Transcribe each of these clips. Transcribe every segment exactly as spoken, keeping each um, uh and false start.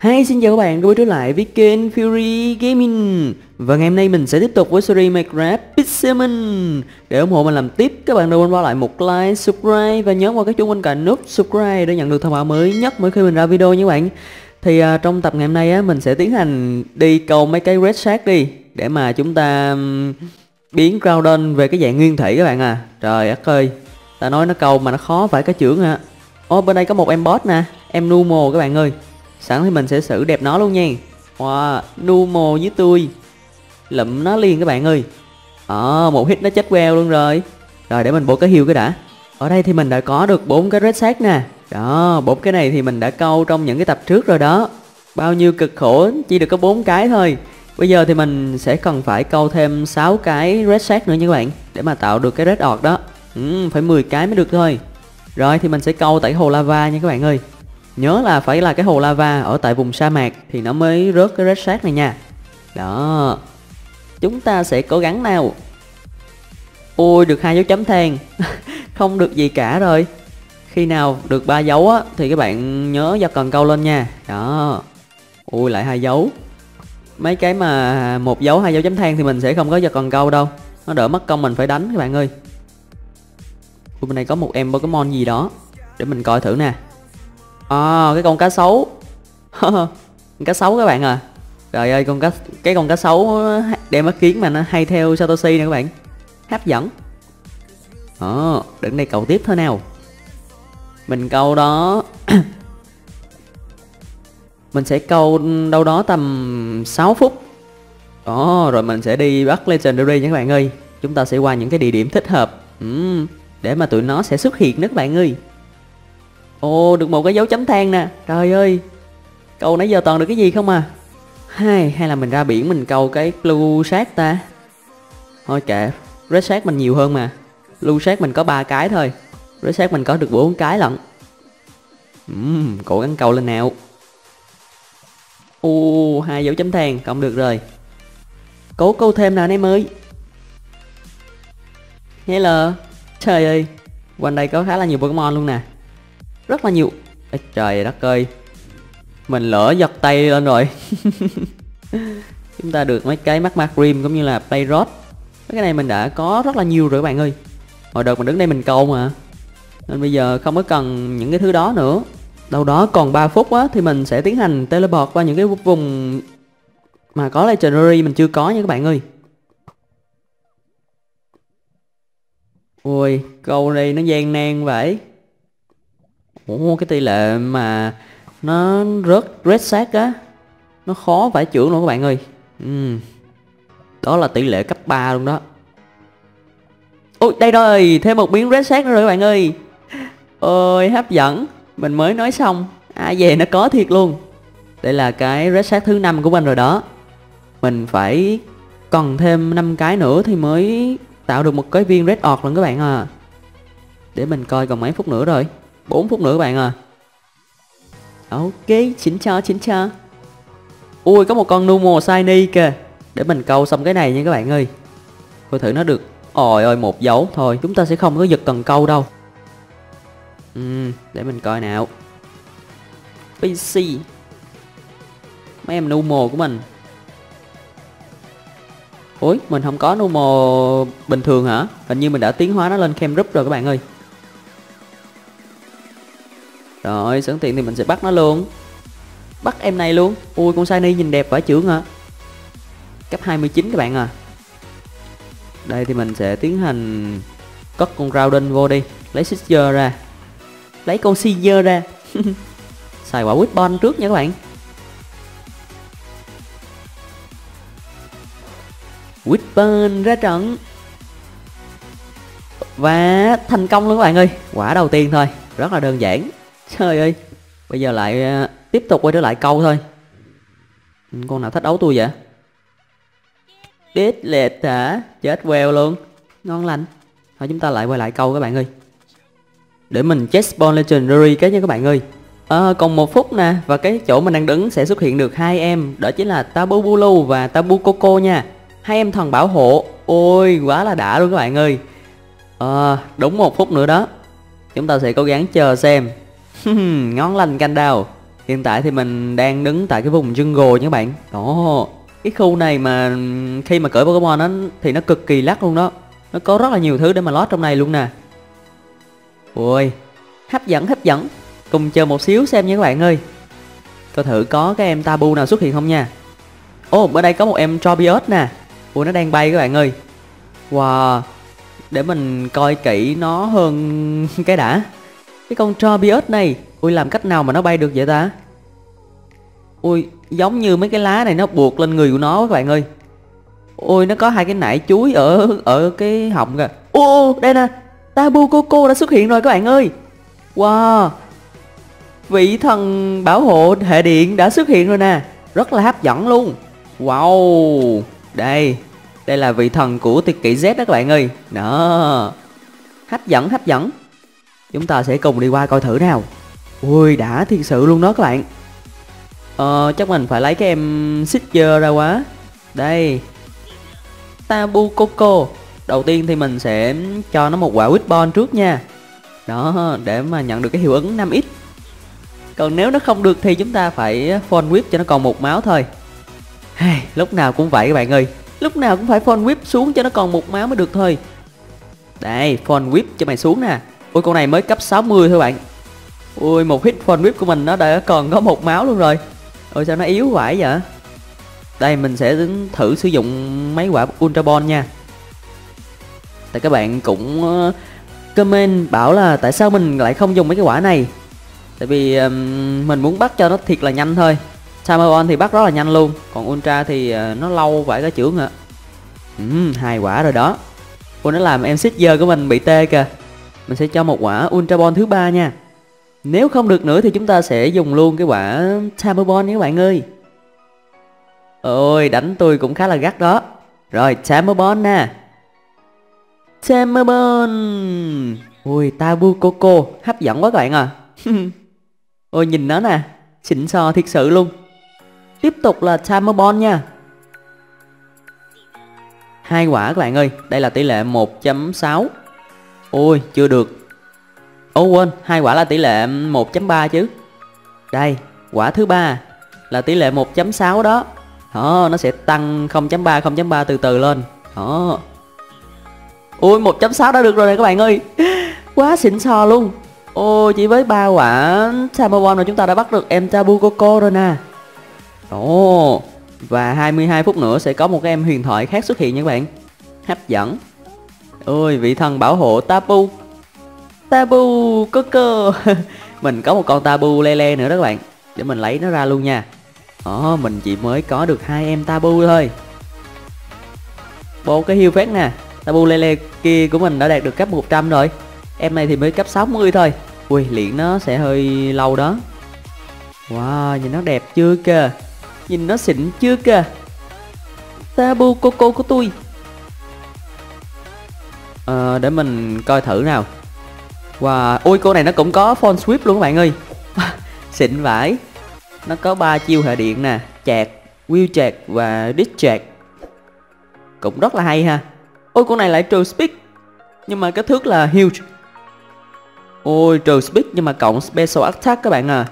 Hi, xin chào các bạn, quay trở lại với kênh Fury Gaming. Và ngày hôm nay mình sẽ tiếp tục với series Minecraft Pixelmon. Để ủng hộ mình làm tiếp, các bạn đừng quên bỏ lại một like, subscribe và nhấn vào cái chuông bên cạnh nút subscribe để nhận được thông báo mới nhất mỗi khi mình ra video nha các bạn. Thì uh, trong tập ngày hôm nay á, mình sẽ tiến hành đi câu mấy cái red shark đi để mà chúng ta um, biến Groudon về cái dạng nguyên thủy các bạn à. Trời đất ơi, ta nói nó câu mà nó khó phải cái chưởng hả. Ô, bên đây có một em boss nè, em Numo các bạn ơi. Sẵn thì mình sẽ xử đẹp nó luôn nha. Wow, Numo với tôi lụm nó liền các bạn ơi. Ờ, một hit nó chết queo luôn rồi. Rồi để mình bổ cái heal cái đã. Ở đây thì mình đã có được bốn cái red shark nè. Đó, bốn cái này thì mình đã câu trong những cái tập trước rồi đó. Bao nhiêu cực khổ chỉ được có bốn cái thôi. Bây giờ thì mình sẽ cần phải câu thêm sáu cái red shark nữa nha các bạn, để mà tạo được cái red orc đó. Ừ, phải mười cái mới được thôi. Rồi thì mình sẽ câu tại hồ lava nha các bạn ơi. Nhớ là phải là cái hồ lava ở tại vùng sa mạc thì nó mới rớt cái red shark này nha. Đó, chúng ta sẽ cố gắng nào. Ôi, được hai dấu chấm than. Không được gì cả rồi. Khi nào được ba dấu á thì các bạn nhớ giật cần câu lên nha. Đó. Ui, lại hai dấu. Mấy cái mà một dấu hai dấu chấm than thì mình sẽ không có giật cần câu đâu, nó đỡ mất công mình phải đánh các bạn ơi. Ui, bên này có một em Pokemon gì đó, để mình coi thử nè. À, cái con cá sấu. Con cá sấu các bạn à. Trời ơi, con cá cái con cá sấu đem mắt kiến mà nó hay theo Satoshi nè các bạn. Hấp dẫn. Ờ, à, đứng đây cầu tiếp thôi nào. Mình câu đó. Mình sẽ câu đâu đó tầm sáu phút. Đó, rồi mình sẽ đi bắt Legendary nha các bạn ơi. Chúng ta sẽ qua những cái địa điểm thích hợp, ừ, để mà tụi nó sẽ xuất hiện nữa các bạn ơi. Ồ, được một cái dấu chấm than nè. Trời ơi, câu nãy giờ toàn được cái gì không à. Hay, hay là mình ra biển mình câu cái blue shark ta. Thôi kệ, red shark mình nhiều hơn mà. Blue shark mình có ba cái thôi, red shark mình có được bốn cái lận. uhm, Cố gắng câu lên nào. Ồ, hai dấu chấm than, cộng được rồi. Cố câu thêm nào anh em ơi. Hello. Trời ơi, quanh đây có khá là nhiều Pokemon luôn nè. Rất là nhiều. Ê, trời đất ơi, mình lỡ giật tay lên rồi. Chúng ta được mấy cái Magma Cream cũng như là Play Rod. Mấy cái này mình đã có rất là nhiều rồi các bạn ơi. Hồi đợt mình đứng đây mình câu mà, nên bây giờ không có cần những cái thứ đó nữa. Đâu đó còn ba phút á thì mình sẽ tiến hành teleport qua những cái vùng mà có Legendary mình chưa có nha các bạn ơi. Ui, câu đây nó gian nan vậy. Ủa, cái tỷ lệ mà nó rớt red shark á, nó khó phải chưởng luôn các bạn ơi. uhm. Đó là tỷ lệ cấp ba luôn đó. Ôi, đây rồi, thêm một miếng red shark nữa rồi các bạn ơi. Ôi, hấp dẫn. Mình mới nói xong, à về nó có thiệt luôn. Đây là cái red shark thứ năm của mình rồi đó. Mình phải cần thêm năm cái nữa thì mới tạo được một cái viên red orc lần các bạn à. Để mình coi còn mấy phút nữa rồi. Bốn phút nữa các bạn à. Ok, chỉnh cho, chỉnh cho. Ui, có một con Numo Shiny kìa. Để mình câu xong cái này nha các bạn ơi. Coi thử nó được. Ôi ơi, một dấu thôi, chúng ta sẽ không có giật cần câu đâu. Ừ, để mình coi nào. pê xê. Mấy em Numo của mình. Ui, mình không có Numo bình thường hả? Hình như mình đã tiến hóa nó lên Camrup rồi các bạn ơi. Rồi, sẵn tiện thì mình sẽ bắt nó luôn. Bắt em này luôn. Ui, con Shiny nhìn đẹp phải chưởng hả? Cấp hai mươi chín các bạn à. Đây thì mình sẽ tiến hành cất con Groudon vô đi. Lấy Scizor ra. Lấy con Scizor ra. Xài quả Whitball trước nha các bạn. Whitball ra trận. Và thành công luôn các bạn ơi. Quả đầu tiên thôi, rất là đơn giản. Trời ơi, bây giờ lại uh, tiếp tục quay trở lại câu thôi. Con nào thách đấu tôi vậy? Đít lệt hả? Chết queo luôn. Ngon lành. Thôi chúng ta lại quay lại câu các bạn ơi. Để mình check spawn Legendary cái nha các bạn ơi. À, còn một phút nè. Và cái chỗ mình đang đứng sẽ xuất hiện được hai em. Đó chính là Tabu Bulu và Tabu Coco nha. Hai em thần bảo hộ. Ôi, quá là đã luôn các bạn ơi. À, đúng một phút nữa đó. Chúng ta sẽ cố gắng chờ xem. Ngon lành canh đào. Hiện tại thì mình đang đứng tại cái vùng jungle nha các bạn. Đó, cái khu này mà khi mà cởi Pokemon nó thì nó cực kỳ lắc luôn đó. Nó có rất là nhiều thứ để mà lót trong này luôn nè. Ui, hấp dẫn hấp dẫn. Cùng chờ một xíu xem nha các bạn ơi. Coi thử có cái em Tabu nào xuất hiện không nha. Ồ, bên đây có một em Tropius nè. Ui, nó đang bay các bạn ơi. Wow, để mình coi kỹ nó hơn cái đã. Cái con Tropius này, ui làm cách nào mà nó bay được vậy ta? Ui, giống như mấy cái lá này nó buộc lên người của nó các bạn ơi. Ôi, nó có hai cái nải chuối ở ở cái họng kìa. Ô, đây nè, Tapu Koko đã xuất hiện rồi các bạn ơi. Wow, vị thần bảo hộ hệ điện đã xuất hiện rồi nè. Rất là hấp dẫn luôn. Wow, đây, đây là vị thần của tuyệt kỹ Z đó các bạn ơi. Đó, hấp dẫn hấp dẫn. Chúng ta sẽ cùng đi qua coi thử nào. Ui, đã thiệt sự luôn đó các bạn. Ờ, chắc mình phải lấy cái em Seeker ra quá. Đây, Tapu Koko. Đầu tiên thì mình sẽ cho nó một quả Whip trước nha. Đó, để mà nhận được cái hiệu ứng năm x. Còn nếu nó không được thì chúng ta phải Phone Whip cho nó còn một máu thôi. Hey, lúc nào cũng vậy các bạn ơi. Lúc nào cũng phải Phone Whip xuống cho nó còn một máu mới được thôi. Đây, Phone Whip cho mày xuống nè. Ôi, con này mới cấp sáu mươi thôi bạn. Ui, một hit Phone Whip của mình nó đã còn có một máu luôn rồi. Ôi, sao nó yếu vãi vậy. Đây, mình sẽ thử sử dụng mấy quả Ultra Ball nha. Tại các bạn cũng comment bảo là tại sao mình lại không dùng mấy cái quả này. Tại vì um, mình muốn bắt cho nó thiệt là nhanh thôi. Timer On thì bắt rất là nhanh luôn. Còn Ultra thì uh, nó lâu vãi cả chưởng ạ. uhm, Hai quả rồi đó. Ôi, nó làm em Seeker của mình bị tê kìa. Mình sẽ cho một quả Ultra Ball thứ ba nha. Nếu không được nữa thì chúng ta sẽ dùng luôn cái quả Timer Ball nha các bạn ơi. Ôi, đánh tôi cũng khá là gắt đó. Rồi, Timer Ball nè. Timer Ball. Ui, Tapu Koko hấp dẫn quá các bạn à. Ôi, nhìn nó nè, xịn sò thiệt sự luôn. Tiếp tục là Timer Ball nha. Hai quả các bạn ơi. Đây là tỷ lệ một chấm sáu. Ôi, chưa được. Ô quên, hai quả là tỷ lệ một chấm ba chứ. Đây, quả thứ ba là tỷ lệ một chấm sáu đó. Đó, nó sẽ tăng không chấm ba, không chấm ba từ từ lên. Đó. Ui, một chấm sáu đã được rồi này các bạn ơi. Quá xịn sò luôn. Ôi, chỉ với ba quả Timer Ball mà chúng ta đã bắt được em Tapu Koko rồi nè. Ồ, và hai mươi hai phút nữa sẽ có một cái em huyền thoại khác xuất hiện nha các bạn. Hấp dẫn. Ôi, vị thần bảo hộ Tapu. Tapu Koko. Mình có một con Tapu Lele nữa đó các bạn. Để mình lấy nó ra luôn nha. Ồ, mình chỉ mới có được hai em Tapu thôi. Bộ cái heal phép nè. Tapu Lele kia của mình đã đạt được cấp một trăm rồi. Em này thì mới cấp sáu mươi thôi. Ui, luyện nó sẽ hơi lâu đó. Wow, nhìn nó đẹp chưa kìa. Nhìn nó xịn chưa kìa. Tapu Koko của tôi. Ờ, để mình coi thử nào. Wow, ui, cô này nó cũng có Phone Sweep luôn các bạn ơi. Xịn vãi. Nó có ba chiêu hệ điện nè, chạc, wheel chạc và dish chạc. Cũng rất là hay ha. Ôi, con này lại trừ speed nhưng mà cái thước là huge. Ôi, trừ speed nhưng mà cộng special attack các bạn à.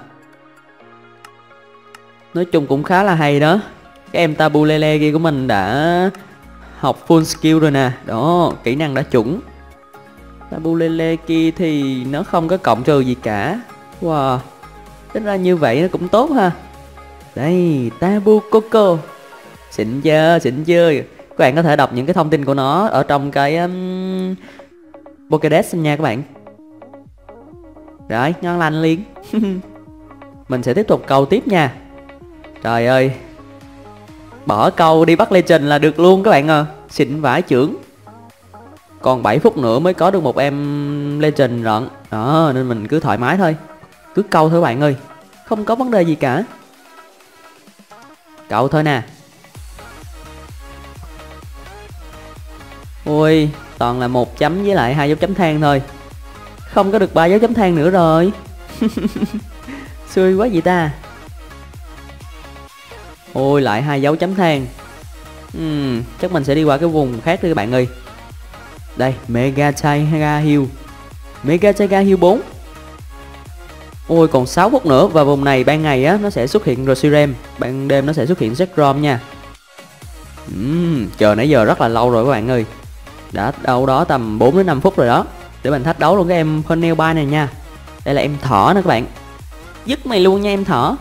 Nói chung cũng khá là hay đó. Cái em Tapu Lele kia của mình đã học full skill rồi nè. Đó, kỹ năng đã chuẩn. Tapu Lele kia thì nó không có cộng trừ gì cả. Wow, tính ra như vậy nó cũng tốt ha. Đây, Tapu Koko. Xịn chưa, xịn chưa. Các bạn có thể đọc những cái thông tin của nó ở trong cái um, Pokédex nha các bạn. Rồi, ngon lành liền. Mình sẽ tiếp tục câu tiếp nha. Trời ơi, bỏ câu đi bắt Legend là được luôn các bạn à. Xịn vãi chưởng. Còn bảy phút nữa mới có được một em Legend rợn. Đó, nên mình cứ thoải mái thôi. Cứ câu thôi các bạn ơi. Không có vấn đề gì cả. Câu thôi nè. Ui, toàn là một chấm với lại hai dấu chấm than thôi. Không có được ba dấu chấm than nữa rồi. Xui quá vậy ta. Ôi, lại hai dấu chấm than. uhm, Chắc mình sẽ đi qua cái vùng khác đi các bạn ơi. Đây, Mega Tiger Hill. Mega Tiger Hill bốn. Ôi còn sáu phút nữa, và vùng này ban ngày á nó sẽ xuất hiện Reshiram, ban đêm nó sẽ xuất hiện Zekrom nha. uhm, Chờ nãy giờ rất là lâu rồi các bạn ơi. Đã đâu đó tầm bốn đến năm phút rồi đó. Để mình thách đấu luôn cái em Pernell này nha. Đây là em thỏ nè các bạn. Dứt mày luôn nha em thỏ.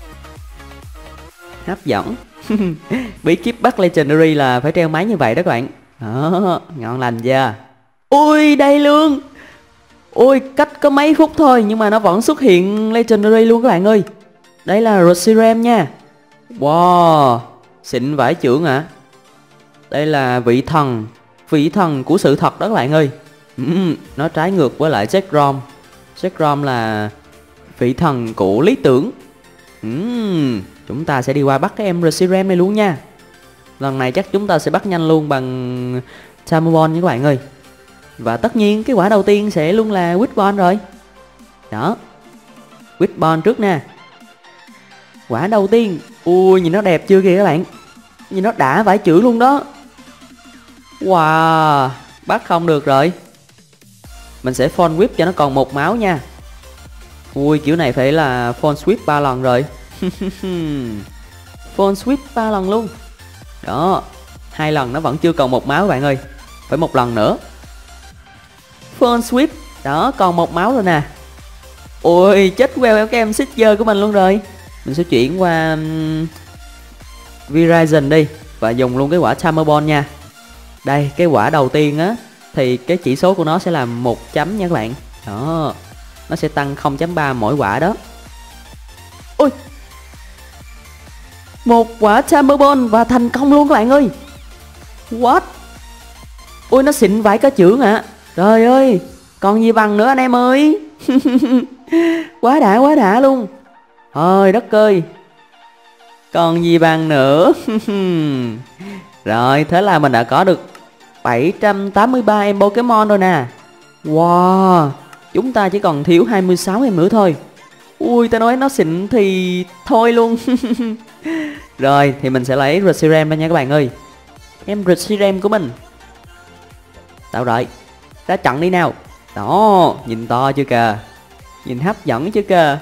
Hấp dẫn. Bí kíp bắt Legendary là phải treo máy như vậy đó các bạn. Đó, ngon lành chưa. Ui đây luôn. Ôi cách có mấy phút thôi nhưng mà nó vẫn xuất hiện Legendary luôn các bạn ơi. Đây là Reshiram nha. Wow, xịn vãi chưởng ạ. À. Đây là vị thần, vị thần của sự thật đó các bạn ơi. uhm, Nó trái ngược với lại Zekrom. Zekrom là vị thần của lý tưởng. uhm, Chúng ta sẽ đi qua bắt cái em Reshiram này luôn nha. Lần này chắc chúng ta sẽ bắt nhanh luôn bằng Tamobon nha các bạn ơi. Và tất nhiên cái quả đầu tiên sẽ luôn là Witbon rồi. Đó, Witbon trước nè. Quả đầu tiên. Ui nhìn nó đẹp chưa kìa các bạn. Nhìn nó đã vãi chữ luôn đó. Wow, bắt không được rồi. Mình sẽ phone whip cho nó còn một máu nha. Ui kiểu này phải là phone sweep ba lần rồi. Phone sweep ba lần luôn. Đó, hai lần nó vẫn chưa còn một máu các bạn ơi. Phải một lần nữa. Phone sweep. Đó, còn một máu rồi nè. Ôi chết queo cái em Seeger của mình luôn rồi. Mình sẽ chuyển qua um, Verizon đi. Và dùng luôn cái quả Tamobon nha. Đây, cái quả đầu tiên á thì cái chỉ số của nó sẽ là một chấm nha các bạn. Đó, nó sẽ tăng không chấm ba mỗi quả đó. Ôi, một quả Tamobon và thành công luôn các bạn ơi. What? Ôi nó xịn vãi cả chưởng ạ. À. Trời ơi, còn gì bằng nữa anh em ơi. Quá đã, quá đã luôn. Ôi đất ơi, còn gì bằng nữa. Rồi, thế là mình đã có được bảy trăm tám mươi ba em Pokemon rồi nè. Wow, chúng ta chỉ còn thiếu hai mươi sáu em nữa thôi. Ui, ta nói nó xịn thì thôi luôn. Rồi, thì mình sẽ lấy Reshiram ra nha các bạn ơi. Em Reshiram của mình. Tạo rồi, ra trận đi nào. Đó, nhìn to chưa kìa. Nhìn hấp dẫn chưa kìa.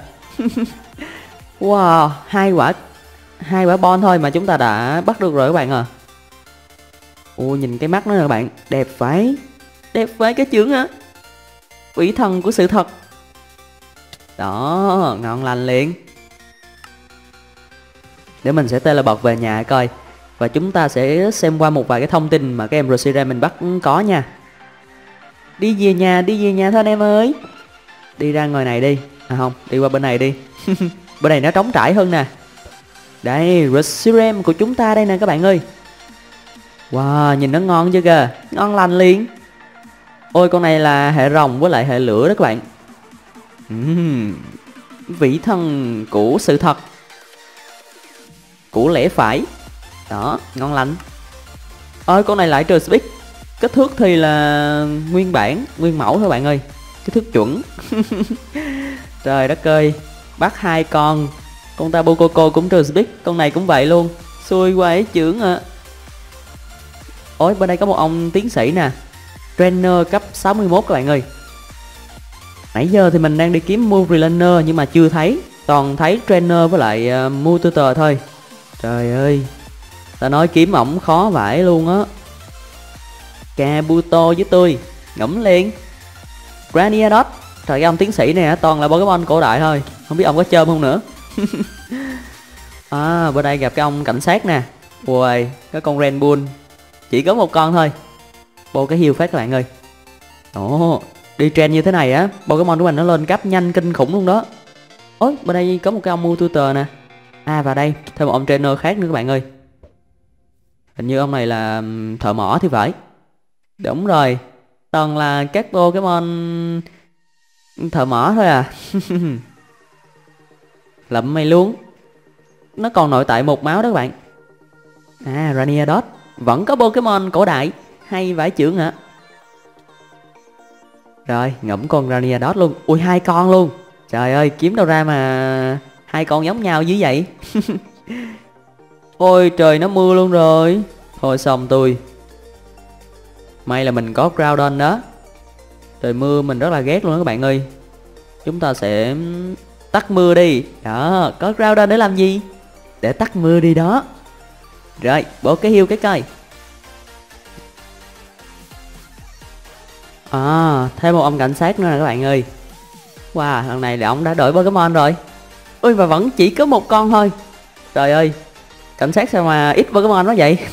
Wow, hai quả hai quả bon thôi mà chúng ta đã bắt được rồi các bạn à. Ôi nhìn cái mắt nó nè các bạn, đẹp phải. Đẹp phải cái chưởng á. Quỷ thần của sự thật. Đó, ngon lành liền. Để mình sẽ teleport về nhà coi. Và chúng ta sẽ xem qua một vài cái thông tin mà cái em Reshiram mình bắt có nha. Đi về nhà, đi về nhà thôi anh em ơi. Đi ra ngoài này đi. À không, đi qua bên này đi. Bên này nó trống trải hơn nè. Đây, Reshiram của chúng ta đây nè các bạn ơi. Wow, nhìn nó ngon chưa kìa. Ngon lành liền. Ôi con này là hệ rồng với lại hệ lửa đó các bạn. uhm, Vị thần của sự thật, của lẽ phải. Đó, ngon lành. Ôi con này lại trừ speed. Kích thước thì là nguyên bản, nguyên mẫu thôi bạn ơi. Kích thước chuẩn. Trời đất ơi, bắt hai con. Con Tapu Koko cũng trừ speed, con này cũng vậy luôn. Xui quá ấy chưởng ạ. À. Ôi bên đây có một ông tiến sĩ nè. Trainer cấp sáu mươi mốt các bạn ơi. Nãy giờ thì mình đang đi kiếm Murloner nhưng mà chưa thấy. Toàn thấy Trainer với lại uh, Mewtwo thôi. Trời ơi, ta nói kiếm ổng khó vãi luôn á. Kabuto với tôi ngẫm liền. Graniadot. Trời cái ông tiến sĩ này toàn là Pokemon cổ đại thôi. Không biết ông có chôm không nữa. À bên đây gặp cái ông cảnh sát nè. Ui, cái con Red Bull. Chỉ có một con thôi. Bô cái heal phát các bạn ơi. Ồ, đi trend như thế này á, Pokemon của mình nó lên cấp nhanh kinh khủng luôn đó. Ôi, bên đây có một cái ông Mewtwo nè. À và đây, thêm một ông trainer khác nữa các bạn ơi. Hình như ông này là thợ mỏ thì phải. Đúng rồi, toàn là các Pokemon thợ mỏ thôi à. Lậm mày luôn. Nó còn nội tại một máu đó các bạn. À, Raniadot. Vẫn có Pokemon cổ đại. Hay vãi chưởng hả? Rồi, ngẫm con Raniadot luôn. Ui, hai con luôn. Trời ơi, kiếm đâu ra mà hai con giống nhau như vậy. Ôi, trời nó mưa luôn rồi. Thôi xong tôi. May là mình có Groudon đó. Trời mưa mình rất là ghét luôn đó các bạn ơi. Chúng ta sẽ Tắt mưa đi. Đó, có rau ra để làm gì? Để tắt mưa đi đó. Rồi, bổ cái hiêu cái coi. À, thêm một ông cảnh sát nữa nè các bạn ơi. Wow, lần này là ông đã đổi Pokemon rồi. Ui, mà vẫn chỉ có một con thôi. Trời ơi, cảnh sát sao mà ít Pokemon quá vậy?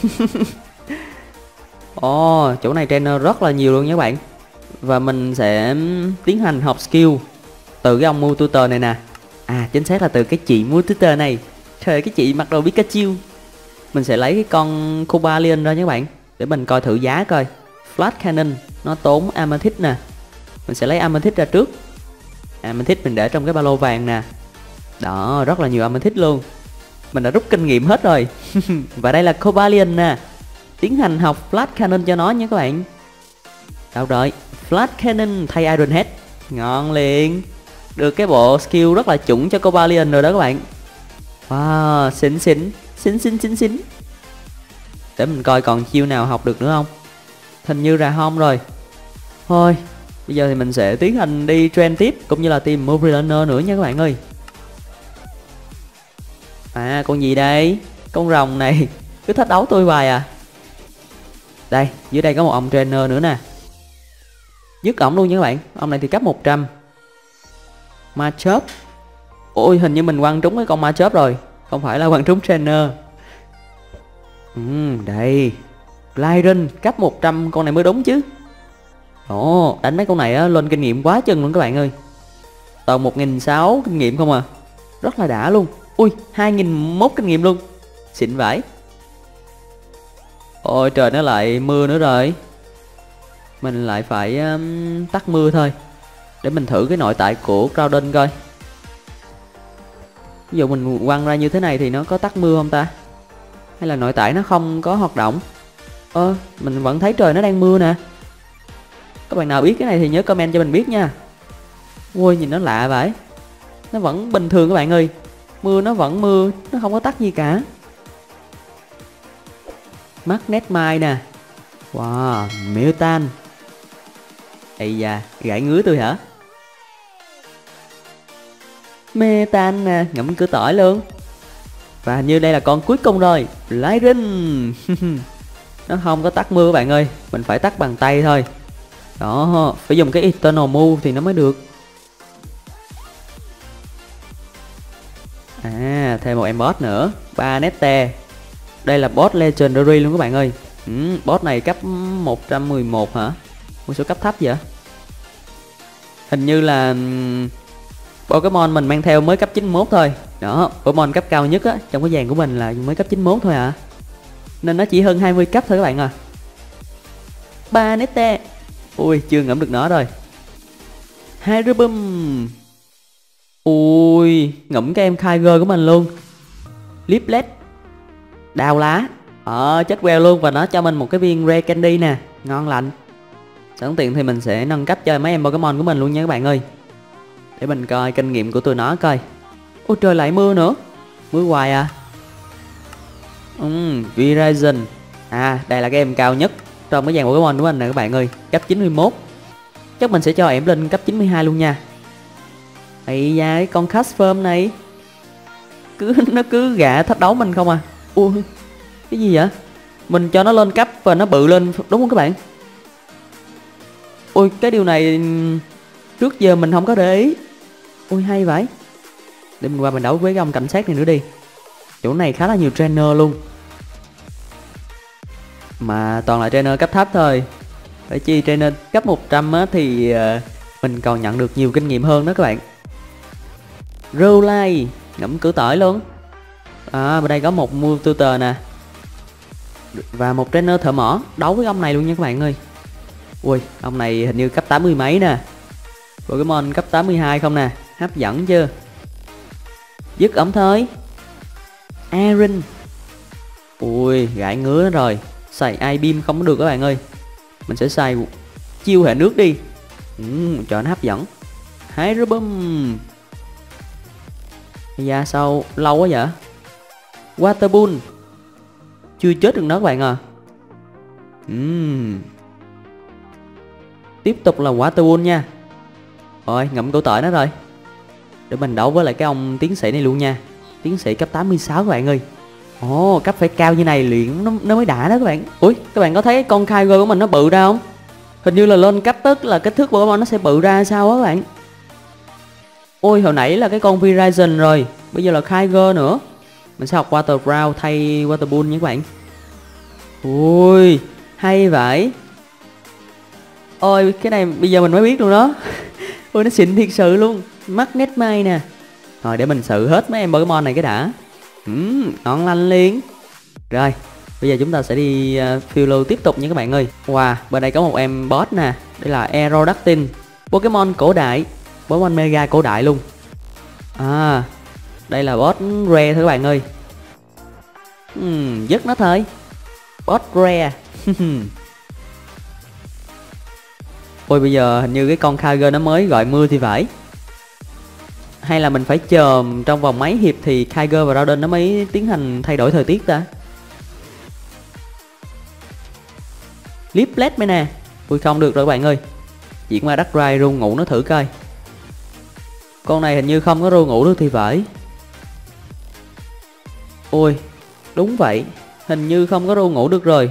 Ồ, chỗ này trainer rất là nhiều luôn nha các bạn. Và mình sẽ tiến hành học skill từ cái ông Mewtwo này nè. À, chính xác là từ cái chị Mewtwo này. Trời, cái chị mặc đồ Pikachu. Mình sẽ lấy cái con Cobalion ra nha các bạn, để mình coi thử giá coi. Flash Cannon nó tốn Amethyst nè. Mình sẽ lấy Amethyst ra trước. Amethyst mình để trong cái ba lô vàng nè. Đó, rất là nhiều Amethyst luôn. Mình đã rút kinh nghiệm hết rồi. Và đây là Cobalion nè. Tiến hành học Flash Cannon cho nó nha các bạn. Đâu rồi, Flash Cannon thay Iron Head. Ngon liền. Được cái bộ skill rất là chuẩn cho Cobalion rồi đó các bạn. Wow, xịn xịn. Xịn xịn xịn xịn. Để mình coi còn chiêu nào học được nữa không. Hình như ra home rồi. Thôi, bây giờ thì mình sẽ tiến hành đi train tiếp, cũng như là tìm Moonbreaker nữa nha các bạn ơi. À, con gì đây? Con rồng này cứ thách đấu tôi hoài à. Đây, dưới đây có một ông trainer nữa nè. Dứt ổng luôn nha các bạn. Ông này thì cấp một trăm. Ma chớp. Ôi, hình như mình quăng trúng cái con ma chớp rồi, không phải là quăng trúng trainer. Ừ, đây Lyran cấp một trăm, con này mới đúng chứ. Ồ, đánh mấy con này á, lên kinh nghiệm quá chừng luôn các bạn ơi. Toàn một nghìn sáu trăm kinh nghiệm không à. Rất là đã luôn. Ui, hai nghìn một kinh nghiệm luôn. Xịn vãi. Ôi trời, nó lại mưa nữa rồi. Mình lại phải um, tắt mưa thôi. Để mình thử cái nội tại của Groudon coi. Ví dụ mình quăng ra như thế này thì nó có tắt mưa không ta? Hay là nội tại nó không có hoạt động? Ơ, mình vẫn thấy trời nó đang mưa nè. Các bạn nào biết cái này thì nhớ comment cho mình biết nha. Ui, nhìn nó lạ vậy. Nó vẫn bình thường các bạn ơi. Mưa nó vẫn mưa, nó không có tắt gì cả. Magnemite nè. Wow, Miltan. Ây da, gãi ngứa tôi hả? Metan nè, ngậm cửa tỏi luôn. Và hình như đây là con cuối cùng rồi, Lyran. Nó không có tắt mưa các bạn ơi, mình phải tắt bằng tay thôi. Đó, phải dùng cái Eternal Move thì nó mới được. À, thêm một em boss nữa, ba Nette. Đây là boss Legendary luôn các bạn ơi. Ừ, boss này cấp một trăm mười một hả? Một số cấp thấp vậy? Hình như là Pokemon mình mang theo mới cấp chín mươi mốt thôi. Đó, Pokemon cấp cao nhất á trong cái dàn của mình là mới cấp chín mươi mốt thôi à. Nên nó chỉ hơn hai mươi cấp thôi các bạn à. Ba Nette. Ui, chưa ngẫm được nó rồi. Haribum. Ui, ngẫm cái em Kyger của mình luôn. Liplet. Đào lá. Ờ, chết queo luôn. Và nó cho mình một cái viên Rare Candy nè. Ngon lành. Sẵn tiện thì mình sẽ nâng cấp cho mấy em Pokemon của mình luôn nha các bạn ơi. Để mình coi kinh nghiệm của tụi nó coi. Ôi trời, lại mưa nữa. Mưa hoài à. Ừm, Verizon. À, đây là cái em cao nhất trong cái dàn Pokemon của mình nè các bạn ơi. Cấp chín mươi mốt. Chắc mình sẽ cho em lên cấp chín mươi hai luôn nha. Ây da, cái con Castform này cứ nó cứ gạ thách đấu mình không à. Ui, cái gì vậy? Mình cho nó lên cấp và nó bự lên đúng không các bạn? Ui, cái điều này trước giờ mình không có để ý. Ui, hay vậy. Để mình qua mình đấu với cái ông cảnh sát này nữa đi. Chỗ này khá là nhiều trainer luôn. Mà toàn là trainer cấp thấp thôi. Phải chi trainer cấp một trăm á, thì uh, mình còn nhận được nhiều kinh nghiệm hơn đó các bạn. Rowlite, ngẫm cửa tỏi luôn. À, bên đây có một Mewtwo nè. Và một trainer thợ mỏ. Đấu với ông này luôn nha các bạn ơi. Ui, ông này hình như cấp tám mươi mấy nè. Pokemon cấp tám mươi hai không nè. Hấp dẫn chưa? Dứt ổng thôi. Aaron. Ui, gãi ngứa nó rồi. Xài I-beam không có được các bạn ơi. Mình sẽ xài chiêu hệ nước đi. Ừ, cho nó hấp dẫn. Haribum. Da sao lâu quá vậy? Water Bull. Chưa chết được nó các bạn à. uhm. Tiếp tục là Water Bull nha. Rồi, ngậm cổ tỏi nó rồi. để mình đấu với lại cái ông tiến sĩ này luôn nha. Tiến sĩ cấp tám mươi sáu các bạn ơi. Ồ, oh, cấp phải cao như này luyện nó, nó mới đã đó các bạn. Ui, các bạn có thấy con Kyger của mình nó bự ra không? Hình như là lên cấp tức là kích thước Pokemon nó sẽ bự ra sao á các bạn. Ôi, hồi nãy là cái con Verizon rồi, bây giờ là Kyger nữa. Mình sẽ học Water Growl thay Water Bull nha các bạn. Ui, hay vậy. Ôi, cái này bây giờ mình mới biết luôn đó. Ôi, nó xịn thiệt sự luôn. Magnet Mine nè. Rồi để mình xử hết mấy em Pokemon này cái đã. Ừm, ngon lành liền. Rồi, bây giờ chúng ta sẽ đi uh, phiêu lưu tiếp tục nha các bạn ơi. Wow, bên đây có một em boss nè. Đây là Aerodactyl, Pokemon cổ đại, Pokemon Mega cổ đại luôn. À, đây là boss rare thôi các bạn ơi. Uhm, dứt nó thôi. Boss rare. Ôi bây giờ hình như cái con Kyger nó mới gọi mưa thì phải. Hay là mình phải chờ trong vòng mấy hiệp thì Kyger và Rowden nó mới tiến hành thay đổi thời tiết ta. Liplet mới nè. Ui không được rồi các bạn ơi. Chuyển qua Darkrai ru ngủ nó thử coi. Con này hình như không có ru ngủ được thì phải. Ôi đúng vậy, hình như không có ru ngủ được rồi.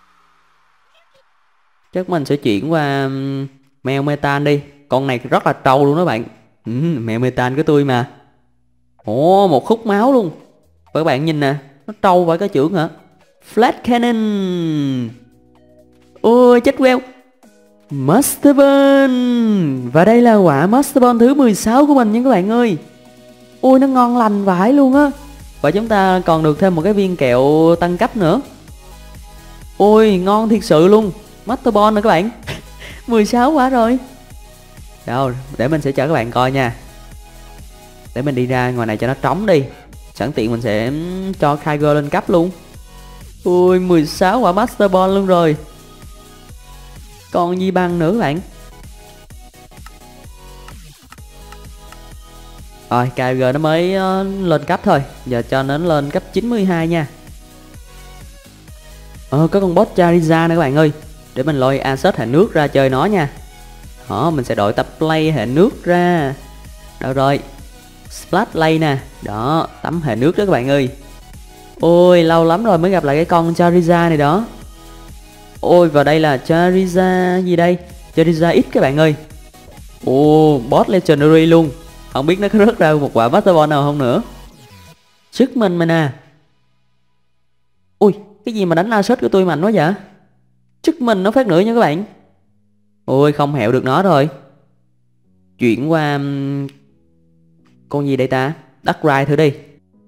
Chắc mình sẽ chuyển qua um, mèo Metan đi. Con này rất là trâu luôn đó bạn. ừ, Mèo Metan của tôi mà. Ồ, một khúc máu luôn. Và các bạn nhìn nè, nó trâu phải cái chưởng hả? Flash Cannon. Ôi chết queo. Master Ball. Và đây là quả Master Ball thứ mười sáu của mình nha các bạn ơi. Ôi nó ngon lành vãi luôn á. Và chúng ta còn được thêm một cái viên kẹo tăng cấp nữa. Ôi ngon thiệt sự luôn. Master Ball nè các bạn. mười sáu quả rồi. Đâu, để mình sẽ cho các bạn coi nha. Để mình đi ra ngoài này cho nó trống đi. Sẵn tiện mình sẽ cho Kyger lên cấp luôn. Ui mười sáu quả Master Ball luôn rồi. Còn gì bằng nữa các bạn. Rồi Kyger nó mới uh, lên cấp thôi. Giờ cho nó lên cấp chín mươi hai nha. Ờ có con boss Charizard nữa các bạn ơi. Để mình lôi Asset hệ nước ra chơi nó nha. Đó mình sẽ đổi tập play hệ nước ra. Đâu rồi. Splash Lane nè. Đó tắm hệ nước đó các bạn ơi. Ôi lâu lắm rồi mới gặp lại cái con Charizard này đó. Ôi và đây là Charizard gì đây? Charizard X các bạn ơi. Ồ boss Legendary luôn. Không biết nó có rớt ra một quả Master Ball nào không nữa. Sức mình mà nè. Ui cái gì mà đánh Asset của tôi mạnh quá vậy? Sức mình nó phát nữa nha các bạn. Ôi không hẹo được nó rồi. Chuyển qua um, con gì đây ta? Darkrai thử đi.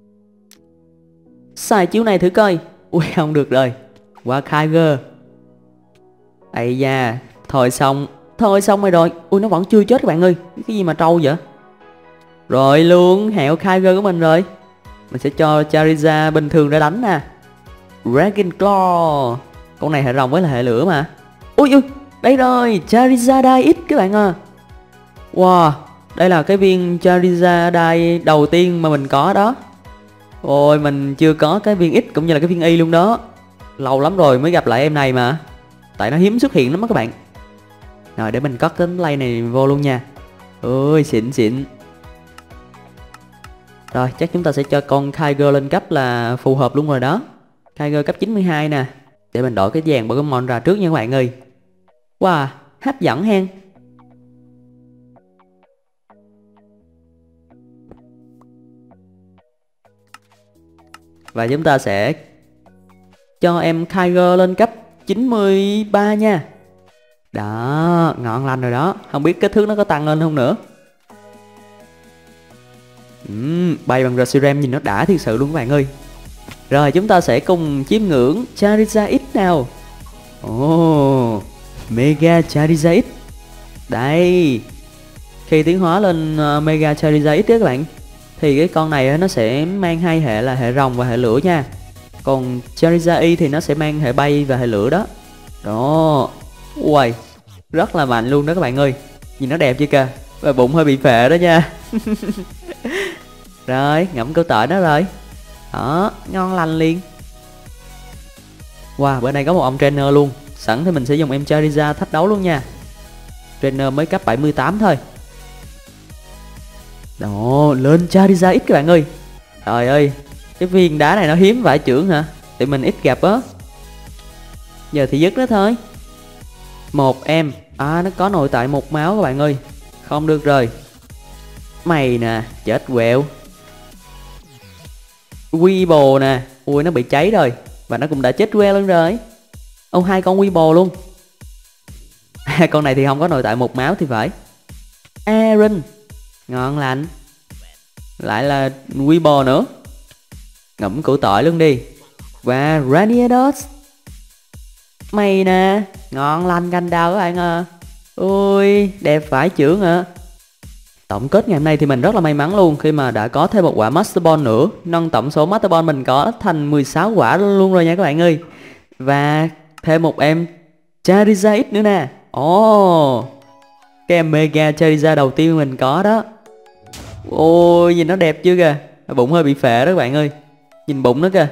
Xài chiếu này thử coi. Ui không được rồi. Qua Kyger. Ây da. Thôi xong. Thôi xong rồi rồi. Ui nó vẫn chưa chết các bạn ơi. Cái gì mà trâu vậy? Rồi luôn. Hẹo Kyger của mình rồi. Mình sẽ cho Charizard bình thường ra đánh nè. Dragon Claw. Con này hệ rồng với là hệ lửa mà. Ui ui. Đây rồi. Charizard X các bạn à. Wow. Đây là cái viên Charizard đầu tiên mà mình có đó. Ôi mình chưa có cái viên X cũng như là cái viên Y luôn đó. Lâu lắm rồi mới gặp lại em này mà. Tại nó hiếm xuất hiện lắm á các bạn. Rồi để mình cất cái play này vô luôn nha. Ôi xịn xịn. Rồi chắc chúng ta sẽ cho con Kyger lên cấp là phù hợp luôn rồi đó. Kyger cấp chín mươi hai nè. Để mình đổi cái dàn Pokemon ra trước nha các bạn ơi. Wow hấp dẫn hen. Và chúng ta sẽ cho em Kyger lên cấp chín mươi ba nha. Đó, ngon lành rồi đó. Không biết kích thước nó có tăng lên không nữa. uhm, Bay bằng Reshiram nhìn nó đã thiệt sự luôn các bạn ơi. Rồi chúng ta sẽ cùng chiêm ngưỡng Charizard X nào. Ồ, oh, Mega Charizard X. Đây. Khi tiến hóa lên uh, Mega Charizard X đó các bạn, thì cái con này nó sẽ mang hai hệ là hệ rồng và hệ lửa nha. Còn Charizard Y thì nó sẽ mang hệ bay và hệ lửa đó. Đó. Ui, rất là mạnh luôn đó các bạn ơi. Nhìn nó đẹp chưa kìa. Và bụng hơi bị phệ đó nha. Rồi, ngậm câu tợi nó rồi. Đó, ngon lành liền. Wow, bên đây có một ông trainer luôn. Sẵn thì mình sẽ dùng em Charizard thách đấu luôn nha. Trainer mới cấp bảy mươi tám thôi. Đó, lên Charizard ít các bạn ơi. Trời ơi, cái viên đá này nó hiếm vãi chưởng hả? Thì mình ít gặp á. Giờ thì dứt đó thôi. Một em. À, nó có nội tại một máu các bạn ơi. Không được rồi. Mày nè, chết quẹo. Weeble nè. Ui, nó bị cháy rồi. Và nó cũng đã chết queo luôn rồi. Ô, hai con Weeble luôn. Hai con này thì không có nội tại một máu thì phải. Aaron. Ngon lành. Lại là Weeble nữa. Ngậm củ tỏi luôn đi. Và Raniados. Mày nè. Ngon lành canh đào các bạn à. Ui, đẹp phải chưởng à. Tổng kết ngày hôm nay thì mình rất là may mắn luôn khi mà đã có thêm một quả Master Ball nữa. Nâng tổng số Master Ball mình có thành mười sáu quả luôn rồi nha các bạn ơi. Và thêm một em Charizard nữa nè. Ồ, oh, cái em Mega Charizard đầu tiên mình có đó. Ôi, nhìn nó đẹp chưa kìa. Bụng hơi bị phệ đó các bạn ơi. Nhìn bụng nó kìa.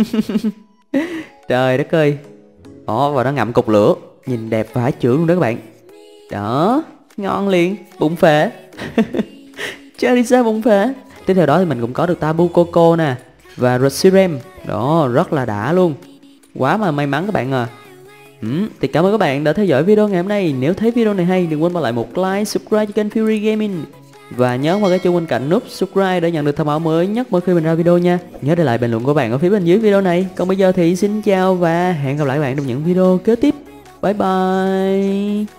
Trời đất ơi. Ồ, và nó ngậm cục lửa. Nhìn đẹp vãi chưởng luôn đó các bạn. Đó, ngon liền. Bụng phệ. Charizard bụng phệ. Tiếp theo đó thì mình cũng có được Tapu Koko nè. Và Reshiram. Đó, rất là đã luôn. Quá mà may mắn các bạn à. Ừ, thì cảm ơn các bạn đã theo dõi video ngày hôm nay. Nếu thấy video này hay, đừng quên bỏ lại một like, subscribe cho kênh Fury Gaming. Và nhớ vào cái chuông bên cạnh nút subscribe để nhận được thông báo mới nhất mỗi khi mình ra video nha. Nhớ để lại bình luận của bạn ở phía bên dưới video này. Còn bây giờ thì xin chào và hẹn gặp lại bạn trong những video kế tiếp. Bye bye.